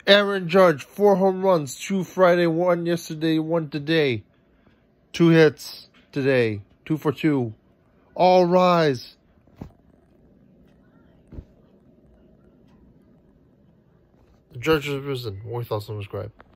Aaron Judge, 4 home runs, 2 Friday, 1 yesterday, 1 today. 2 hits today, 2 for 2. All rise. The Judge has risen. More thoughts on subscribe.